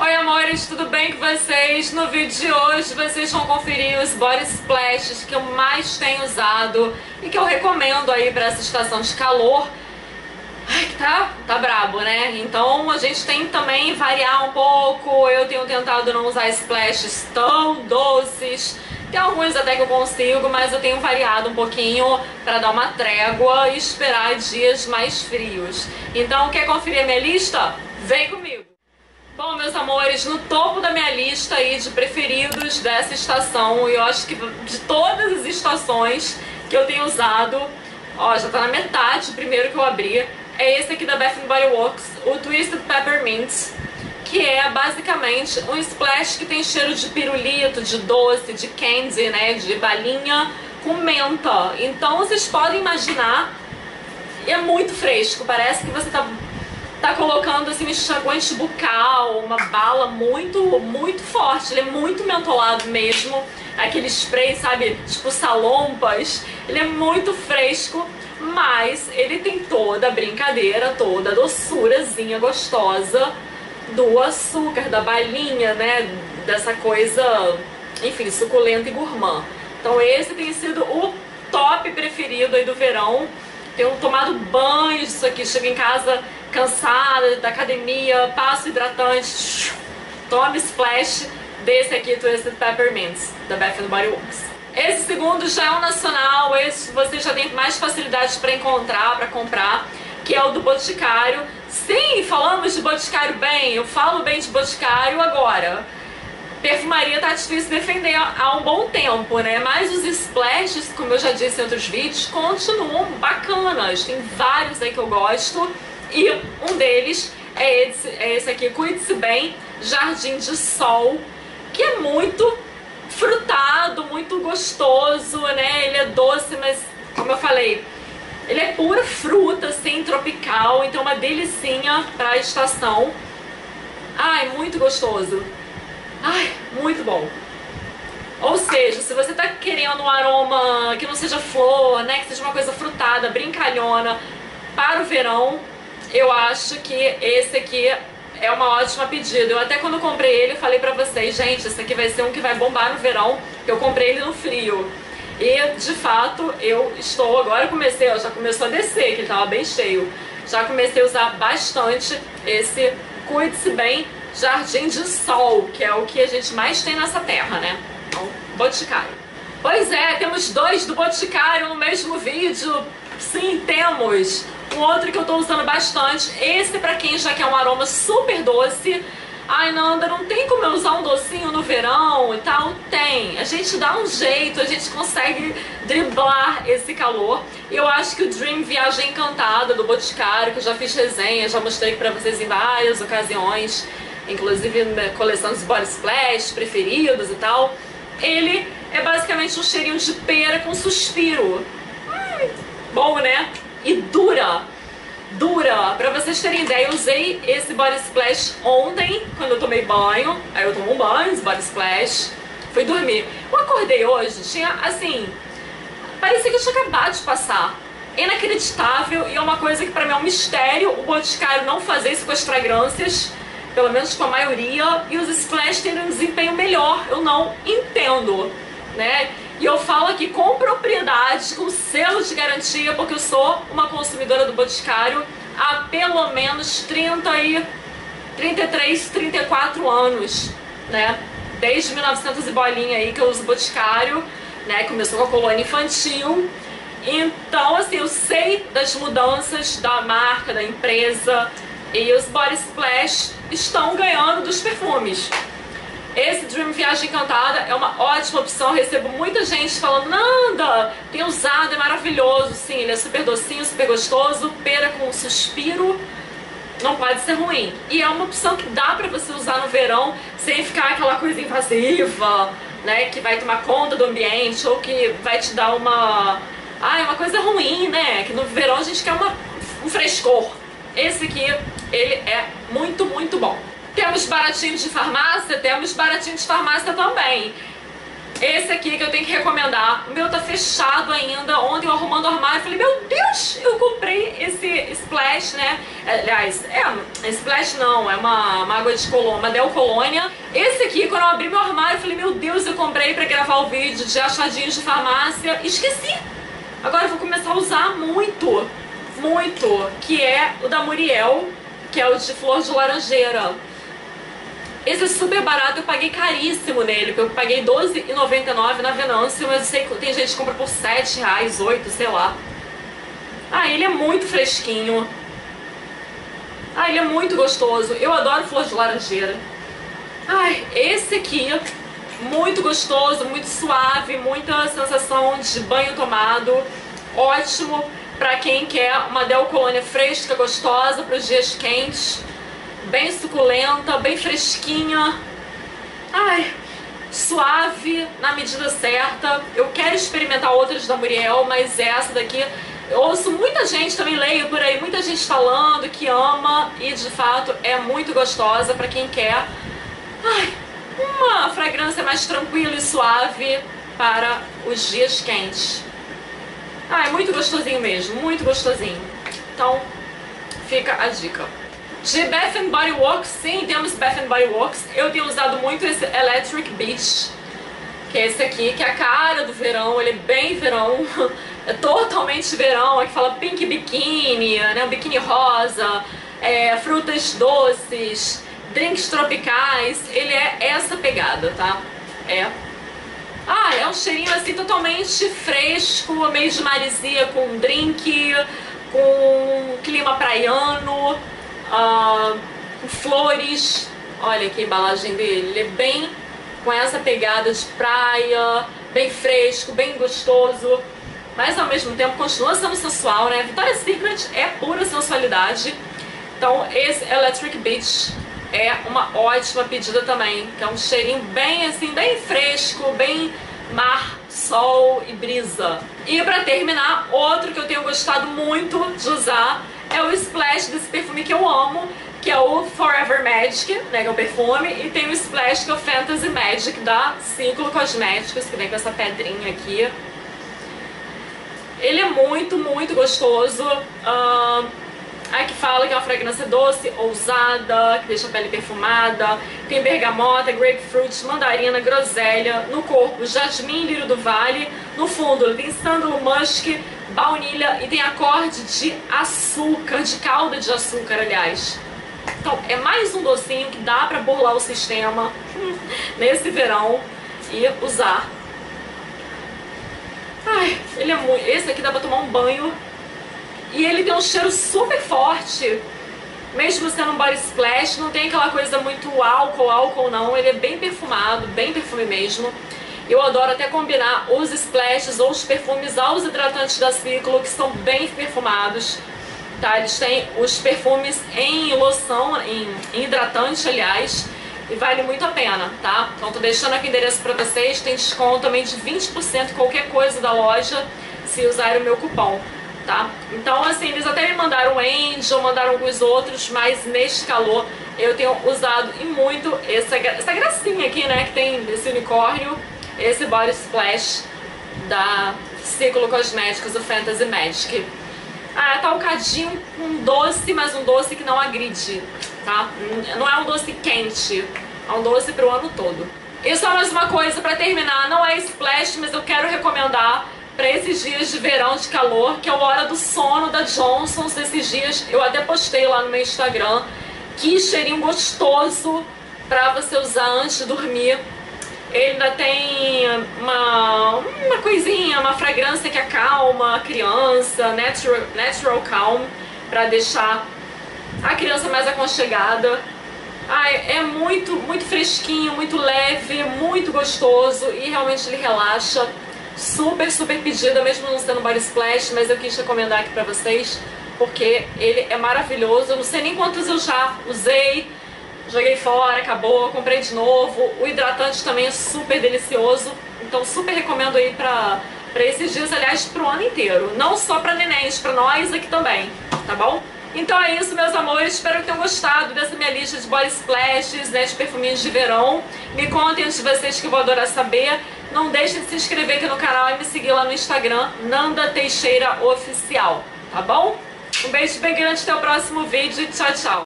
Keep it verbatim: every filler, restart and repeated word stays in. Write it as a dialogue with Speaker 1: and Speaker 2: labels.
Speaker 1: Oi amores, tudo bem com vocês? No vídeo de hoje vocês vão conferir os body splashes que eu mais tenho usado e que eu recomendo aí para essa estação de calor. Ai, que tá, tá brabo, né? Então a gente tem que também variar um pouco. Eu tenho tentado não usar splashes tão doces. Tem alguns até que eu consigo, mas eu tenho variado um pouquinho para dar uma trégua e esperar dias mais frios. Então quer conferir a minha lista? Vem comigo! Bom, meus amores, no topo da minha lista aí de preferidos dessa estação, e eu acho que de todas as estações que eu tenho usado, ó, já tá na metade, o primeiro que eu abri, é esse aqui da Bath and Body Works, o Twisted Peppermint, que é basicamente um splash que tem cheiro de pirulito, de doce, de candy, né, de balinha com menta. Então vocês podem imaginar, é muito fresco, parece que você tá... tá colocando assim um enxaguante bucal, uma bala muito, muito forte. Ele é muito mentolado mesmo. Aquele spray, sabe, tipo salompas. Ele é muito fresco, mas ele tem toda a brincadeira, toda a doçurazinha gostosa do açúcar, da balinha, né, dessa coisa, enfim, suculenta e gourmand. Então esse tem sido o top preferido aí do verão. Tenho tomado banho disso aqui, chego em casa cansada da academia, passo hidratante, tome splash desse aqui, Twisted Peppermint, da Bath and Body Works. Esse segundo já é um nacional, esse você já tem mais facilidade para encontrar, para comprar, que é o do Boticário. Sim, falamos de Boticário bem, eu falo bem de Boticário agora. Perfumaria tá difícil defender há um bom tempo, né? Mas os splashes, como eu já disse em outros vídeos, continuam bacanas. Tem vários aí que eu gosto. E um deles é esse, é esse aqui, Cuide-se Bem, Jardim de Sol, que é muito frutado, muito gostoso, né? Ele é doce, mas, como eu falei, ele é pura fruta, assim, tropical. Então uma delicinha pra estação. Ai, muito gostoso. Ai, muito bom. Ou seja, se você tá querendo um aroma que não seja flor, né, que seja uma coisa frutada, brincalhona para o verão, eu acho que esse aqui é uma ótima pedida. Eu até quando comprei ele, falei pra vocês, gente, esse aqui vai ser um que vai bombar no verão, eu comprei ele no frio. E, de fato, eu estou, agora comecei, ó, já começou a descer, que ele tava bem cheio. Já comecei a usar bastante esse Cuide-se Bem, Jardim de Sol, que é o que a gente mais tem nessa terra, né? Então, Boticário. Pois é, temos dois do Boticário no mesmo vídeo. Sim, temos. Um outro que eu tô usando bastante. Esse pra quem já quer um aroma super doce. Ai, Nanda, não tem como eu usar um docinho no verão e tal? Tem. A gente dá um jeito, a gente consegue driblar esse calor. Eu acho que o Dream Viagem Encantada do Boticário, que eu já fiz resenha, já mostrei pra vocês em várias ocasiões, inclusive na coleção dos body splash preferidos e tal, ele é basicamente um cheirinho de pera com suspiro. Hum, bom, né? E dura, dura. Pra vocês terem ideia, eu usei esse body splash ontem, quando eu tomei banho. Aí eu tomo um banho, esse body splash, fui dormir. Eu acordei hoje, tinha assim, parecia que eu tinha acabado de passar. Inacreditável, e é uma coisa que pra mim é um mistério o Boticário não fazer isso com as fragrâncias, pelo menos com a maioria, e os splash têm um desempenho melhor. Eu não entendo, né? E eu falo aqui com propriedade, com selo de garantia, porque eu sou uma consumidora do Boticário há pelo menos trinta e trinta e três, trinta e quatro anos, né? Desde mil e novecentos e bolinha aí que eu uso Boticário, né? Começou com a colônia infantil. Então, assim, eu sei das mudanças da marca, da empresa, e os body splash estão ganhando dos perfumes. Esse Dream Viagem Encantada é uma ótima opção. Recebo muita gente falando, Nanda, tem usado, é maravilhoso. Sim, ele é super docinho, super gostoso, pera com suspiro, não pode ser ruim. E é uma opção que dá pra você usar no verão sem ficar aquela coisa invasiva, né, que vai tomar conta do ambiente, ou que vai te dar uma... ai, uma coisa ruim, né, que no verão a gente quer uma, um frescor. Esse aqui, ele é muito, muito bom. Temos baratinhos de farmácia? Temos baratinhos de farmácia também. Esse aqui que eu tenho que recomendar. O meu tá fechado ainda. Ontem eu arrumando o armário, eu falei, meu Deus, eu comprei esse Splash, né? Aliás, é, Splash não, é uma, uma água de colônia, uma Del Colônia. Esse aqui, quando eu abri meu armário, eu falei, meu Deus, eu comprei pra gravar o vídeo de achadinhos de farmácia. Esqueci. Agora eu vou começar a usar muito, muito, que é o da Muriel, que é o de flor de laranjeira. Esse é super barato, eu paguei caríssimo nele, porque eu paguei doze reais e noventa e nove centavos na Venâncio, mas eu sei que tem gente que compra por sete reais, oito, sei lá. Ah, ele é muito fresquinho. Ah, ele é muito gostoso. Eu adoro flor de laranjeira. Ai, esse aqui, muito gostoso, muito suave, muita sensação de banho tomado. Ótimo pra quem quer uma Del Colônia fresca, gostosa, para os dias quentes. Bem suculenta, bem fresquinha. Ai, suave na medida certa. Eu quero experimentar outras da Muriel, mas essa daqui eu ouço muita gente, também leio por aí, muita gente falando que ama e de fato é muito gostosa para quem quer ai, uma fragrância mais tranquila e suave para os dias quentes. Ah, é muito gostosinho mesmo, muito gostosinho. Então, fica a dica. De Bath and Body Works, sim, temos Bath and Body Works. Eu tenho usado muito esse Electric Beach, que é esse aqui, que é a cara do verão, ele é bem verão, é totalmente verão, aqui fala pink bikini, né, um biquíni rosa, é, frutas doces, drinks tropicais, ele é essa pegada, tá? É. Ah, é um cheirinho assim totalmente fresco, meio de maresia, com drink, com clima praiano. Uh, flores, olha aqui a embalagem dele, ele é bem com essa pegada de praia, bem fresco, bem gostoso, mas ao mesmo tempo continua sendo sensual, né? Victoria's Secret é pura sensualidade, então esse Electric Beach é uma ótima pedida também, que é um cheirinho bem assim, bem fresco, bem mar, sol e brisa. E pra terminar, outro que eu tenho gostado muito de usar é o Splash desse perfume que eu amo, que é o Forever Magic, né, que é o perfume, e tem o Splash, que é o Fantasy Magic da Ciclo Cosméticos, que vem com essa pedrinha aqui. Ele é muito, muito gostoso. Uh, aqui fala que é uma fragrância doce, ousada, que deixa a pele perfumada. Tem bergamota, grapefruit, mandarina, groselha. No corpo, jasmim, lírio do vale. No fundo, tem sândalo, musk, baunilha e tem acorde de açúcar, de calda de açúcar, aliás. Então, é mais um docinho que dá pra burlar o sistema nesse verão e usar. Ai, ele é muito... Esse aqui dá pra tomar um banho. E ele tem um cheiro super forte. Mesmo sendo um body splash, não tem aquela coisa muito álcool, álcool não. Ele é bem perfumado, bem perfume mesmo. Eu adoro até combinar os splashes ou os perfumes aos hidratantes da Ciclo, que são bem perfumados. Tá? Eles têm os perfumes em loção, em, em hidratante, aliás, e vale muito a pena, tá? Então tô deixando aqui o endereço pra vocês, tem desconto também de vinte por cento qualquer coisa da loja, se usarem o meu cupom, tá? Então, assim, eles até me mandaram o Angel, mandaram alguns outros, mas neste calor eu tenho usado e muito essa, essa gracinha aqui, né, que tem desse unicórnio, esse Body Splash da Ciclo Cosméticos, o Fantasy Magic. Ah, tá um cadinho um doce, mas um doce que não agride, tá? Não é um doce quente, é um doce pro ano todo. E só mais uma coisa pra terminar, não é splash, mas eu quero recomendar pra esses dias de verão, de calor, que é o Hora do Sono da Johnson's. Esses dias eu até postei lá no meu Instagram, que cheirinho gostoso pra você usar antes de dormir. Ele ainda tem uma, uma coisinha, uma fragrância que acalma a criança, natural, natural calm, pra deixar a criança mais aconchegada. Ai, é muito, muito fresquinho, muito leve, muito gostoso e realmente ele relaxa. Super, super pedida, mesmo não sendo body splash, mas eu quis recomendar aqui pra vocês, porque ele é maravilhoso. Eu não sei nem quantos eu já usei. Joguei fora, acabou, comprei de novo. O hidratante também é super delicioso. Então super recomendo aí pra, pra esses dias, aliás, pro ano inteiro. Não só pra nenéns, pra nós aqui também, tá bom? Então é isso, meus amores, espero que tenham gostado dessa minha lista de body splashes, né, de perfuminhos de verão. Me contem de vocês que eu vou adorar saber. Não deixem de se inscrever aqui no canal e me seguir lá no Instagram, Nanda Teixeira Oficial, tá bom? Um beijo bem grande, até o próximo vídeo e tchau, tchau!